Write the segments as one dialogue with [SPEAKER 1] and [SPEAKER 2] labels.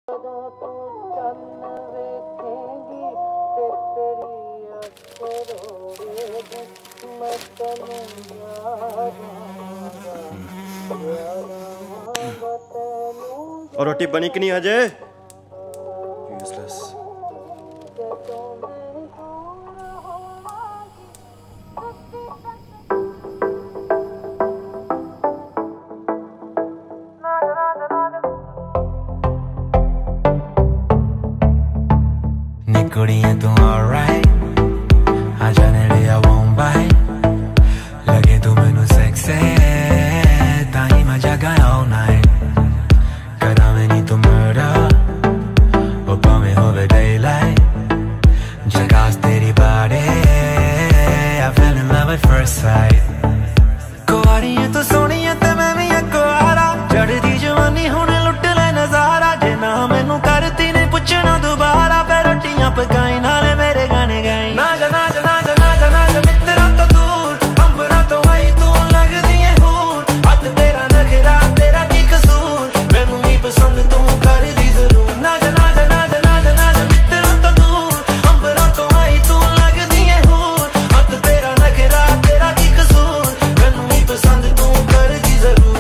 [SPEAKER 1] और रोटी बनी कि नहीं अजय?
[SPEAKER 2] कुड़ियां तू alright, आ जाने लिया won't bite, लगे तू मैनू sexy, ताही मैं जगा all night, करा मैं नहीं तू murder, वो पावे होवे daylight, जगास तेरी body, I fell in love at first sight, कुआरी है तू सोनी है ते मैं भी कुआरा, चढ़दी जवानी होने लुट ले नजारा, जे ना मैनू करती ने पुछना दोबारा, पकाई नाले मेरे गाने गाई, ना जा ना जा ना जा ना जा ना जा मित्रा तो दूर, अंबरा तो आई तू लगदी है हूर, हथ तेरा नखरा तेरा की कसूर, मैनू ही पसंद तू कर दी जरूर, ना जा ना जा ना जा ना जा ना जा मित्रा तो दूर, अंबरा तो आई तू लगदी है हूर, हथ तेरा नखरा तेरा की कसूर, मैनू ही पसंद तू कर दी जरूर।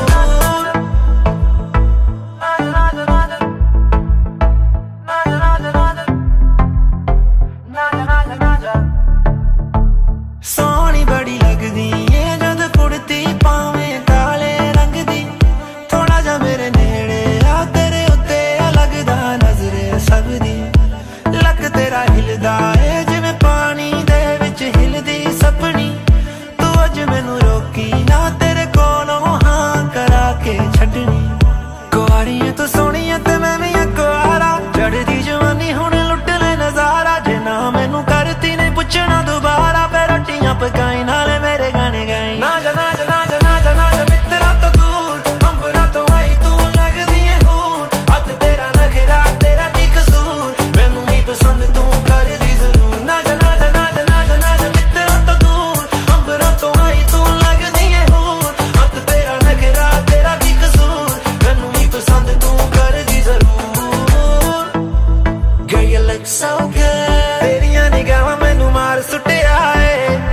[SPEAKER 2] सोहनी बड़ी लगदी है जद कुड़ती पावे काले रंग दी, थोड़ा जा मेरे नेड़े आ तेरे उत्ते लगदा नजरे सब दी, लक तेरा हिलदा है जिवें पानी दे विच हिलदी सपनी, तू अज मैनू रोकी ना तेरे कोलों हां करा के छड्डनी, कुआरी है तू सोहनी है ते मैं भी कुआरा, चढ़दी जवानी हुण लुट ले नजारा, जे ना मैनू करती ने पुछना दोबारा, पकाई नाले मेरे गाने गाई, ना जा ना जा ना जा ना जा ना जा मित्रा तो दूर, अंबरा तो आई तू लगदी है हूर, हथ तेरा नखरा तेरा की कसूर, मैनू ही पसंद तू कर दी जरूर, ना जा ना जा ना जा ना जा ना जा मित्रा तो दूर, अंबरा तो आई तू लगदी है हूर, हथ तेरा नखरा तेरा की कसूर, मैनू ही पसंद तू कर दी जरूर। Girl you look so good, तेरियां निगाहां मैनू मार सुटिया है,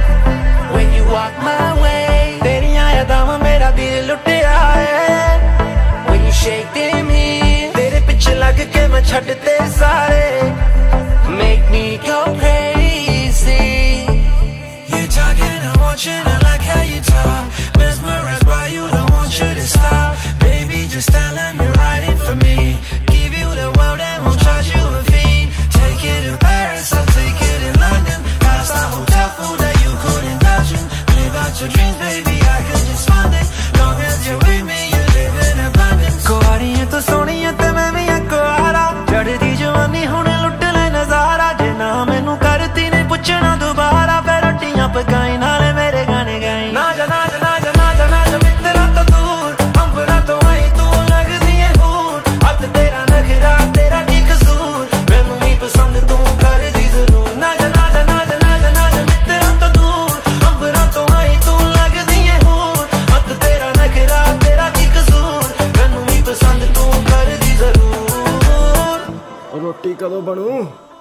[SPEAKER 2] walk my way, तेरियां यादां मेरा दिल लुटिया है, when you shake me, तेरे पिछे लग के मैं छड्डते सारे, make me go crazy, you talking I want you, I like how you talk, mesmerized by you, don't want you to stop, baby just tell them you're riding for me, give you the world and won't charge you a fee, take it to Paris, I'll take it in London, past the hotel food that you couldn't touch in, your dreams, baby, I could just fund it, long as you're with me, you live in abundance, कुआरी है तू सोहनी है ते मैं भी कुआरा, चढ़दी जवानी हुण लुट ले नजारा, जे ना मैनू करती ने पुछना दोबारा, फिर रोटियां पकाई नाले मेरे गाने गाई, ना जा ना जा ना जा ना जा ना जा मित्रा तो दूर, अंबरा तो आई तू लगदी है हूर, हथ तेरा नखरा तेरा की कसूर, मैनू ही पसंद तू कर दी जरूर, ना जा ना जा ना जा ना जा ना जा मित्रा तो दूर, अंबरा तो आई तू लगदी है हूर, हथ तेरा नखरा तेरा की कसूर, मैनू ही पसंद तू कर दी जरूर।
[SPEAKER 1] रोटी कदों बनू?